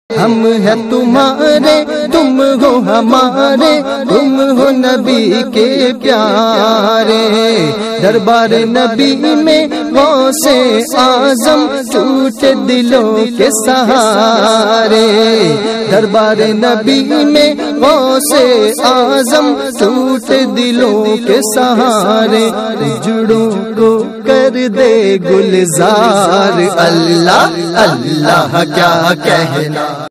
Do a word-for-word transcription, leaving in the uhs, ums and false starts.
हम हैं तुम्हारे तुम हो हमारे, तुम हो नबी के प्यारे। दरबार नबी में गौसे आजम टूटे दिलों के सहारे। दरबार नबी में गौसे आजम टूटे दिलों के सहारे। जुड़ों को कर दे गुलजार, अल्लाह अल्लाह क्या कहना।